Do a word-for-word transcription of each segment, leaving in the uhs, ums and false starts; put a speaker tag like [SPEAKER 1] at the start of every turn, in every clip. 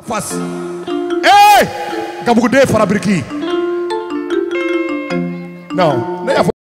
[SPEAKER 1] face. Hey! Kabukude Farabriki. Non, il faut.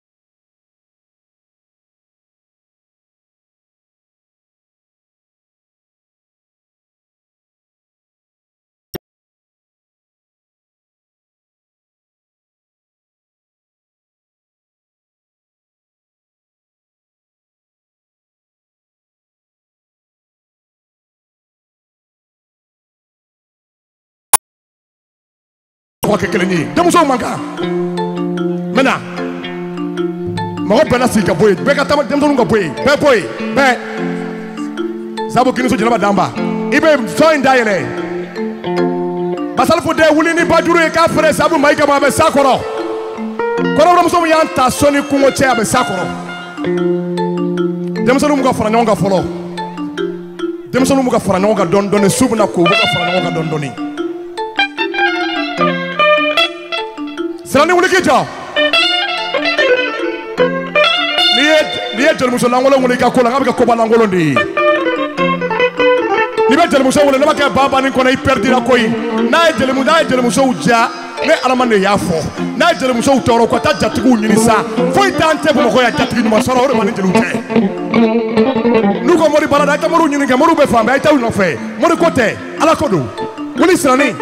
[SPEAKER 1] Que keleni demuso manka mena ma bela sika boy be ka tam demuso nga boy be boy be sabo kinu so jina damba ibe so indayele basal fo de wuli ni baduru e ka frère sabo mai ka ba be sakoro koro demuso mu yanta soni kungo che be sakoro demuso mu ga fara nyonga folo demuso mu ga fara nyonga don don subna ko ga fara nyonga don doni. C'est l'année où les gens ni est le muso langolo ngoli ka kola ngabe ka koba langolo ndi ni be le muso wala na ka baba ni ko na perdira koyi na est le muso na est le muso uja ne alamane ya fo na est le muso utoro ko ta jatigu nyini sa fo itante bo ko ya jatigu ma soro o mani jelu te nu ko mori balada ka moru nyini ka moru be fambe ay taw no fe mori kote ala kodo woni srani.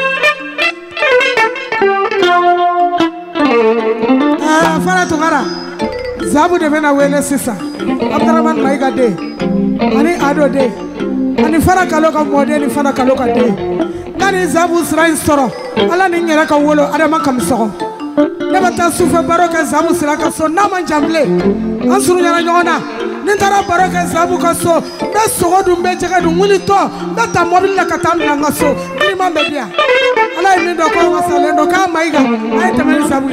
[SPEAKER 2] Ah, fara tungara. Zabu de vena wele sisa. Abdurrahman Maiga de. Ani Ado de. Ani fara kaloka mode ni fara kaloka de. Nani zabu srain soro. Ala ni nyera ka wolo adama kam soro. Neba ta sufa baroka zabu sraka so na manjamble. Ansuru nyara nyona. Nintara baroka zabu ka so. Na sogo dumbe jega dum wuli to. Na ta mobile la katamla ngaso. Ni mambe dia. Ala ni ndo ko wasale ndo ka Maiga. Ay tamani zabu.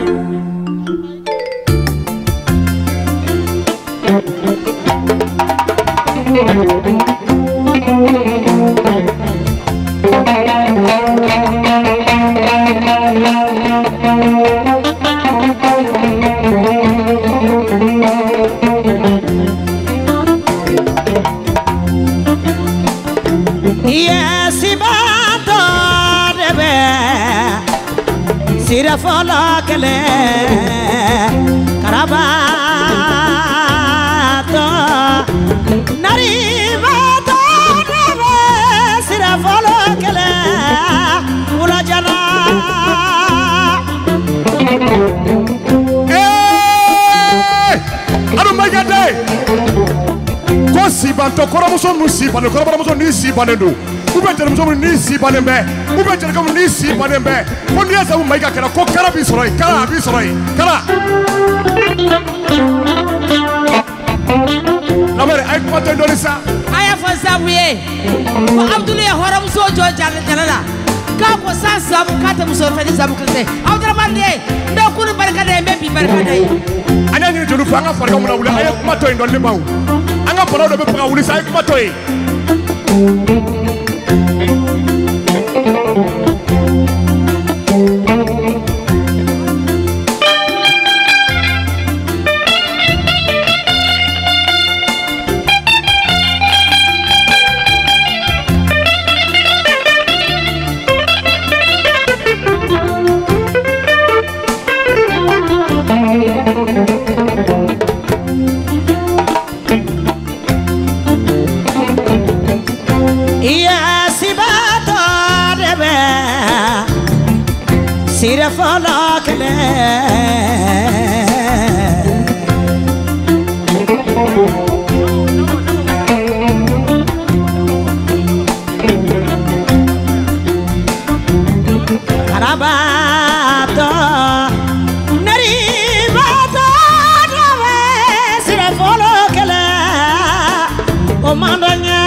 [SPEAKER 3] Yes, ibato debe sira fola kele karabato naribato debe sira fola kele ulajana.
[SPEAKER 1] Hey! Ado magade. Si banto koromuso musi bane koromuso ni si bane do ube tere muso ni si bane be ube tere kam ni si bane be ko ni asa mai ka kala ko kala bi soroi kala bi soroi kala la mere ay ko to ndolisa
[SPEAKER 3] aya fa zabuye ko abdulaye horomuso jo jalla jalla ka ko sa sabu kata muso fadi sabu kete Abdurrahman de ndo kunu barka de be bi barka de
[SPEAKER 1] anya ni jolu fa nga farga mu na wula ay ko to ndol libaw anga polo de be pa wuli sa ko to yi.
[SPEAKER 3] Sira fola kele karabato naribato dave sira fola kele o mandanya.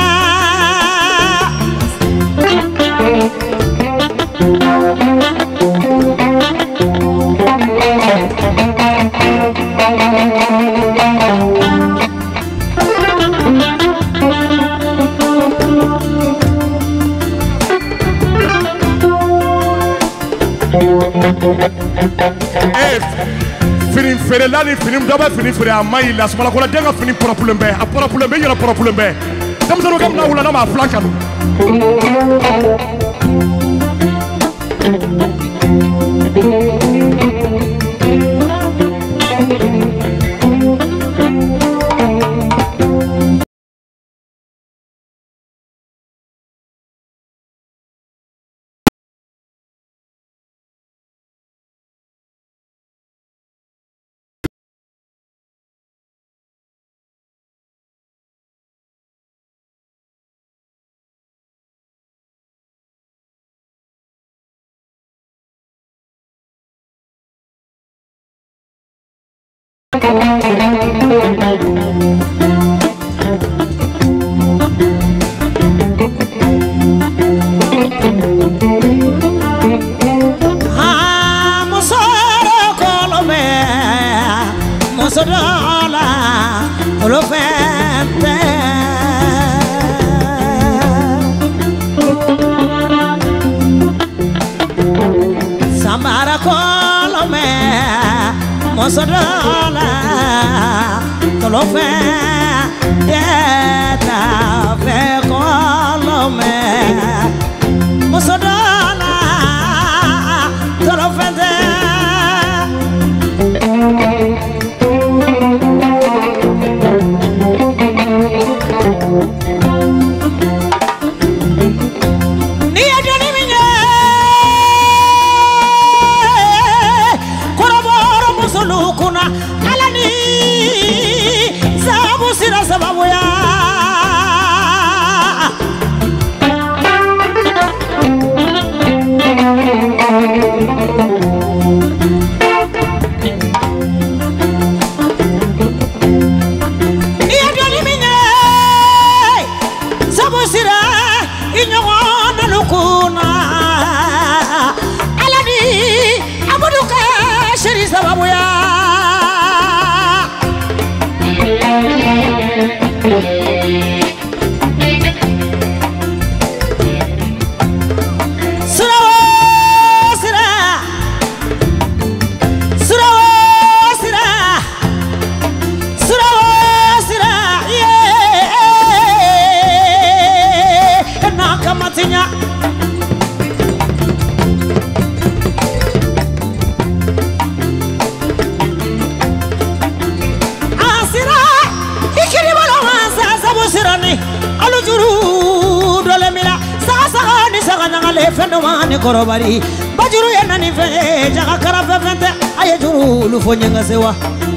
[SPEAKER 1] Eh, fini fere la ni fini daba fini fere amai la sumala kola denga fini propulem be a propulem be yera propulem be denmisɛnninw ka mina wula n'a ma filan kanu.
[SPEAKER 4] Korobari bajuru ya nani fe jaga karafe fente aye juru lu fo nyanga sewa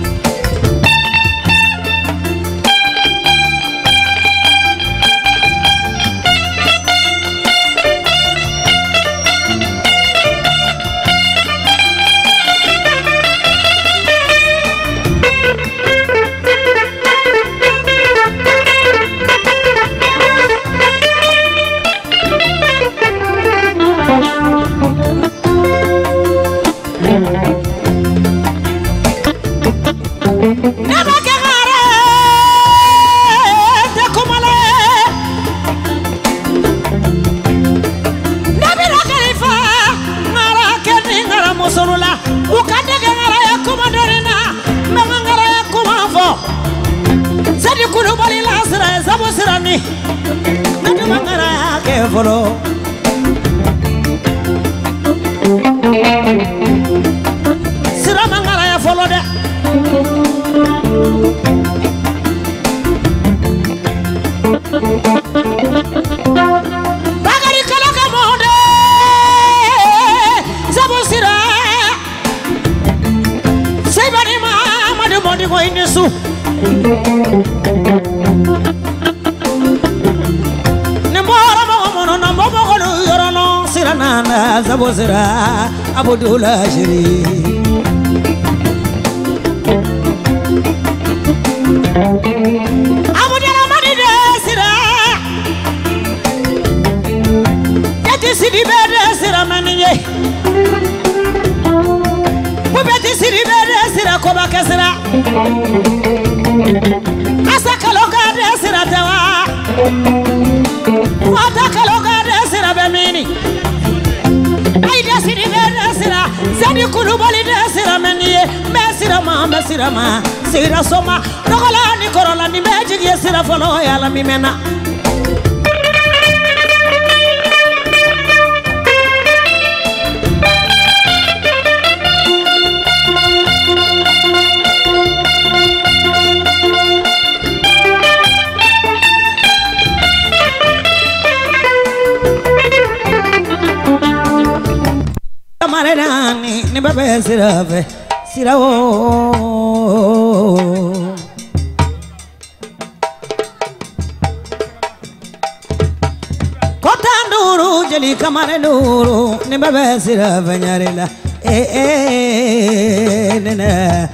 [SPEAKER 4] Abdullah Shiri Abdullah Mani Desira Yati Sidi Desira Maniye Bubeti Sidi Desira Koba Kesira Asa Kaloga Desira Tawa Wata Kaloga Desira Bemini Aida Sidi Desira Zani Kulubali Desira Maniye Mesira Ma Mesira Ma Sira Soma Nogola Nikorola Ni Meji Yesira Folo Yala Mimena ni bebe sirave sirawo kotanduru jeli kamane nuru ni bebe sirave nyarela eh eh nene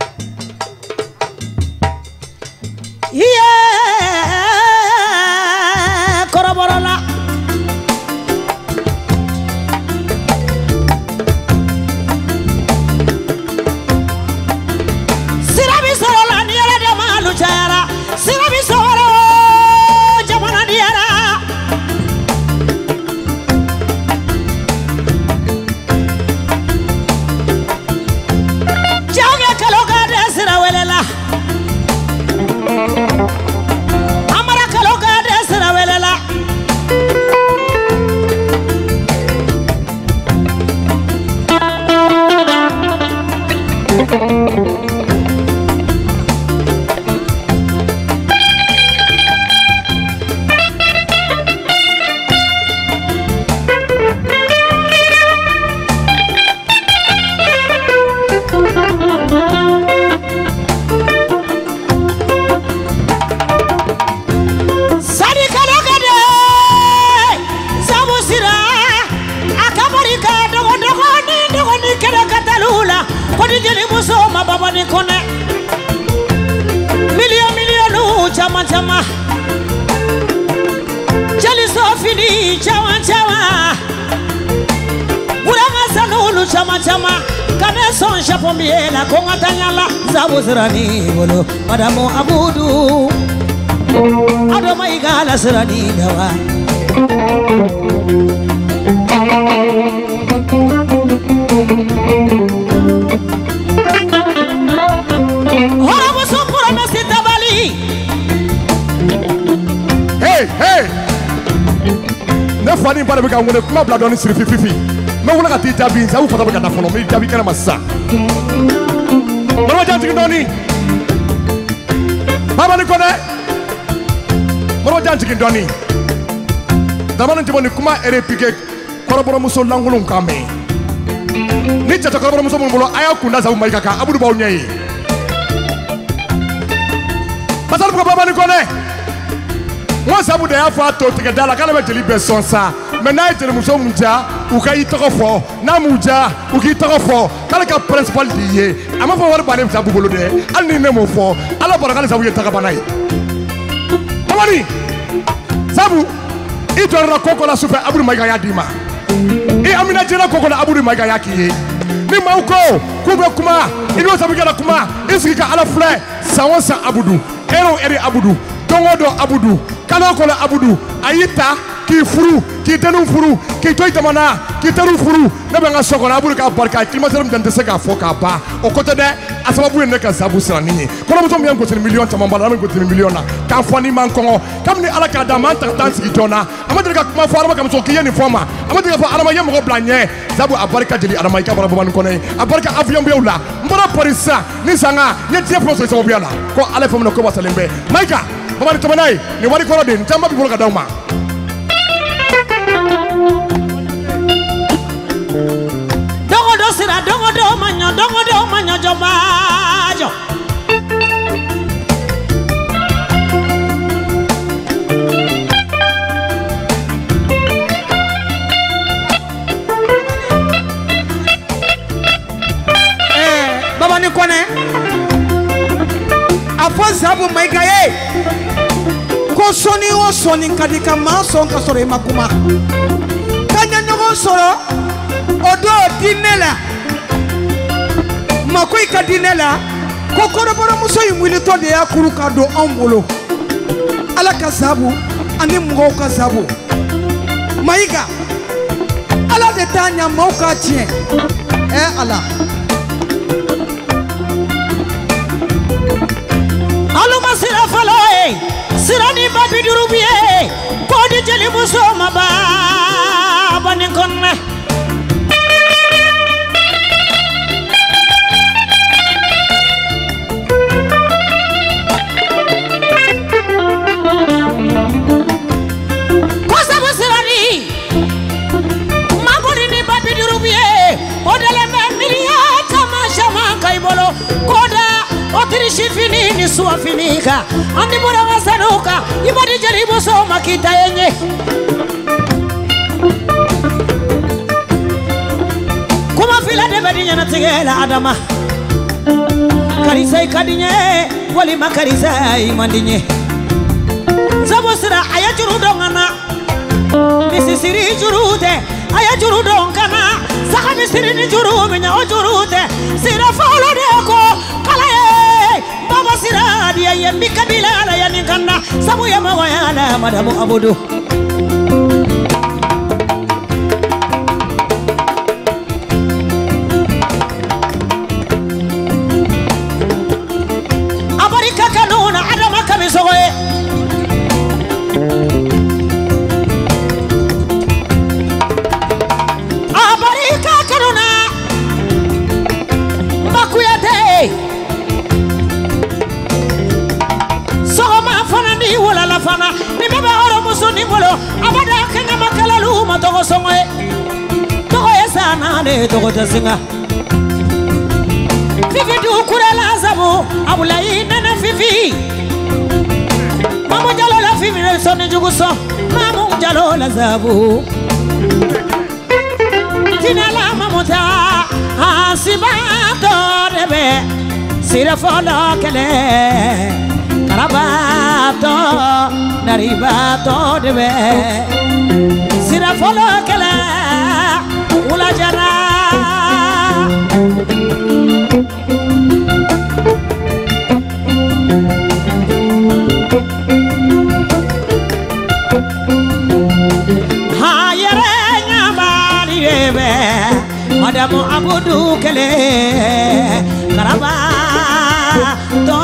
[SPEAKER 4] yeah koroborola chama chama kane son chapombier la kongatanyala zabuzrani wolo madamo abudu ado maigala srani dawa hora boso pura mesita bali
[SPEAKER 1] hey hey ne fani bare be ka ngone kuma bla doni siri fifi me wona ka ti jabi sa u fata be ka da fono me jabi kana massa marwa janti doni baba ni kone marwa janti doni damana tiboni kuma erepike koroboro muso langulun kame ni tata koroboro muso mun bolo aya kunda sa mai kaka abudu baw nyai pasal ko baba ni kone moi sabu de ya fa to tige dala kala be jeli be sonsa me na jeli muso munja u ka itoko fo na muja u ki itoko fo kala ka principal diye ama fo war bale sabu bolo de al ni nemo fo ala baraka sabu yeta ka banai tamani sabu itorra koko la sufe abudu maiga ya dima e amina jira koko la abudu maiga ya kiye ni mauko kube kuma ino sabu gala kuma isika ala fle sawonsa abudu ero eri abudu tongodo abudu kala la abudu ayita ki furu ki tenu furu ki toy tamana ki teru furu ne be nga soko la abudu ka barka klimaterum dante se ka foka ba o kote de asababu ne ka sabu sira nini kono muso mi ko tin million tamamba la ko tin million na ka foni man kongo kam ni ala ka da man ta tan sigi jona amade ka kuma fo arama kam so ki yeni foma amade ka fo arama yem ko blanye sabu abarka jeli arama ka bara ban kono abarka avion be wala mbara parisa ni sanga ye tie proso so biala ko ala fo mo ko wasalembe maika Mama tomanai ni wali koro den tamba bi boloka dawma
[SPEAKER 4] dongo do sira dongo do manyo dongo do manyo jobajo
[SPEAKER 2] eh baba ni kone afo sabu maika ye ko soni o soni kadika ma son ka sore makuma kanya nyogo soro odo dinela makoi ka dinela ko koroboro muso yimwili to de yakuru ka do ombolo ala ka sabu ani mugo ka sabu maika ala de tanya mauka tie eh ala
[SPEAKER 4] aluma sira faloe sira ni babi durubie ko di jeli muso maba bani konne ko sabu sira ni magori ni babi durubie o dele me mili koda otirishi fini ni suwa finika andi bora wasanuka ibadi jaribu soma kita yenye kuma fila de badinya na tigela adama karisa ikadinye wali makarisa imandinye zabosira ayajuru dongana misisiri jurude ayajuru dongana saka misiri ni juru menya ojurute sira falo deko kalaye baba sira dia yembi kabila la yanikana sabu ya mawayana madamu abudu abarika kanuna adama kamisoe fana ni baba oro musuni molo abada kenya makala luma togo songoe togo esana ne togo tasinga fifi du kurela zabu abulai nana fifi mamu jalo la fifi ne soni juguso mamu jalo la zabu tinala mamuta asibato debe sira fola kele Karabato, naribato debe sira folo kala ula jara hayere nyamali debe madamu abudu kele karabato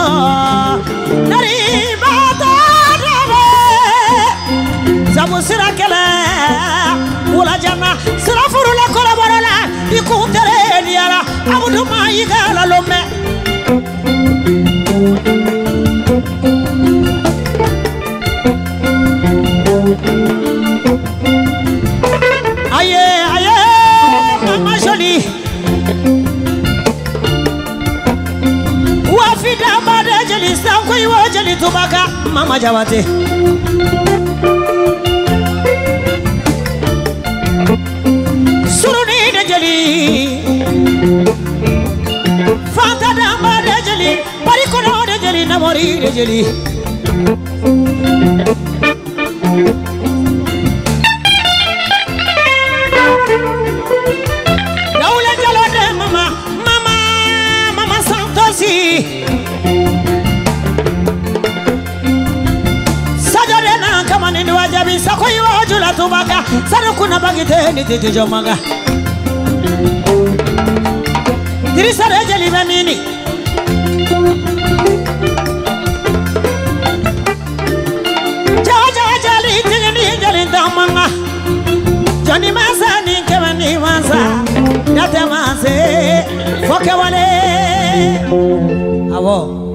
[SPEAKER 4] naribato debe zabu sira kele ula jana sira furu la kola barala ikutere diara abudu mayiga la lome aye aye mama jolie wafida bade jeli sanko iwo jeli tubaka mama jawate suruni de jeli fanta damba de jeli parikono de jeli namori de jeli Daula jalo de mama mama mama santosi sajade na kama ni wajabi sako iwa jula tubaka sana kuna bagite ni titijo maga dirisa rejeli bamini jaja jali tingeni jali tamanga Johnny Masani kemani masa date mase foke wale awo